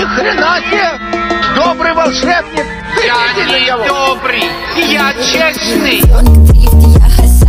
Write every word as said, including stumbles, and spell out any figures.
Ни хрена себе! Добрый волшебник! Я не добрый, я честный!